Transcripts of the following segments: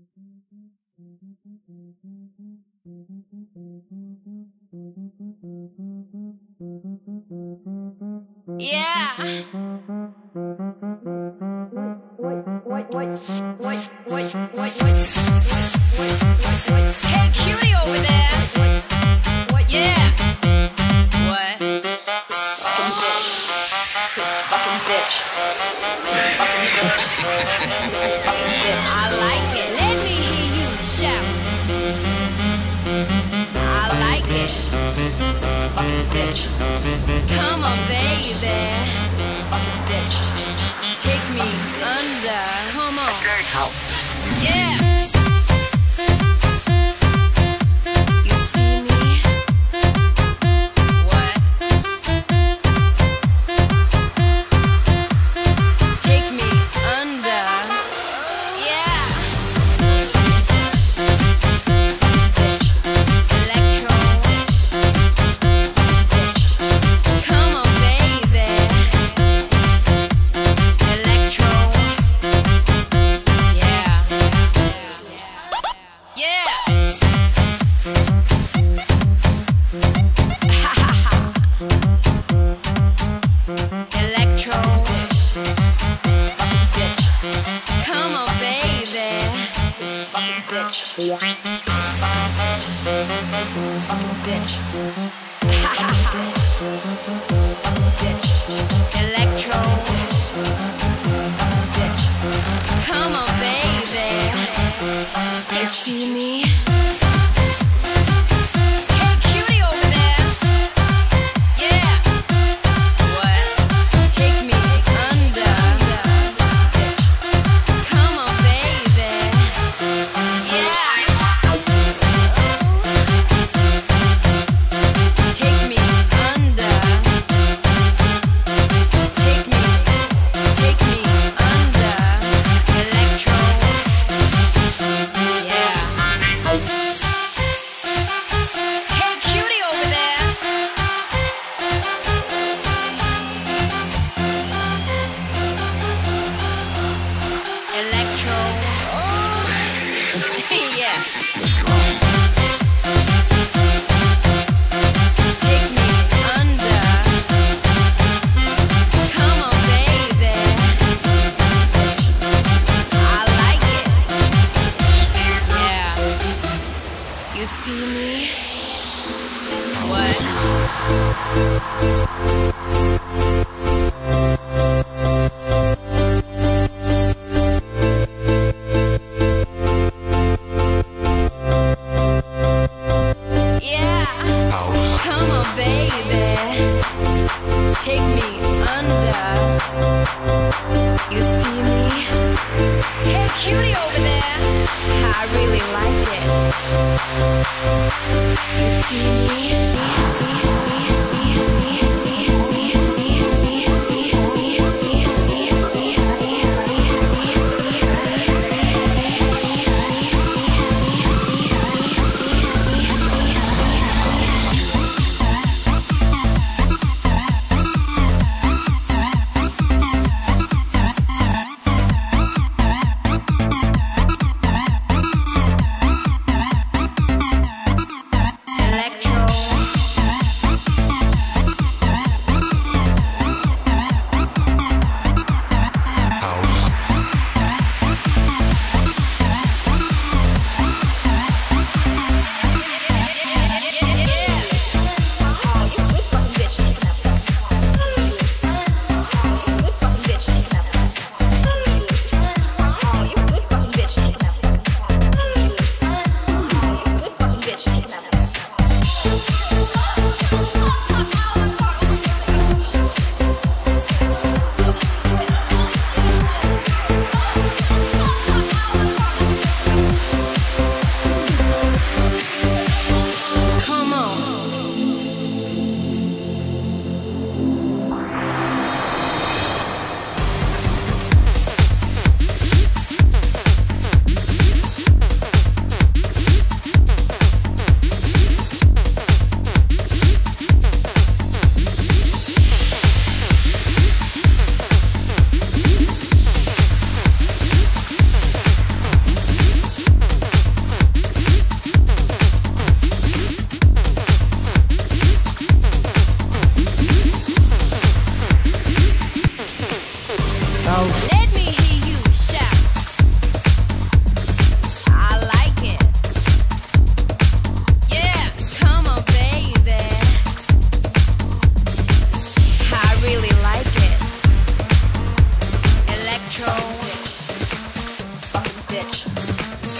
Yeah. Hey, cutie over there. Yeah. What? Fucking bitch. I like it. Let me hear you shout. I like it. Fucking bitch. Come on, baby. Fucking bitch. Take me under. Come on. House. Yeah. You see me? What? Take me under. Yeah. Electro. Come on, baby. Electro. Yeah. Yeah. Electro. Fucking bitch. Come on, baby. Fucking bitch. Fucking bitch. Fucking bitch. Electro. Fucking bitch. Come on, baby. You see me? Hey, cutie over there. Yeah. What? Take me under. Come on, baby. Yeah. Take me under. Take me under. Electro. Yeah. Hey, cutie over there. Electro. Yeah. Take me under. Come on, baby. I like it. Yeah. You see me? What? Yeah. Come on, baby. Take me under. You see me? Hey, cutie over there. I really like it. You see Electro.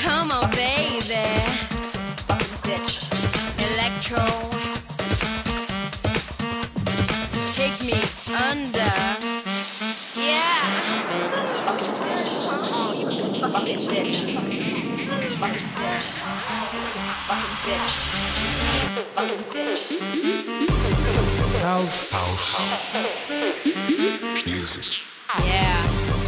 Come on, baby. Fucking bitch. Electro. Take me under. Yeah. Fucking bitch. Fucking bitch. Fucking bitch. Fucking bitch. Fucking bitch. House music. Yeah.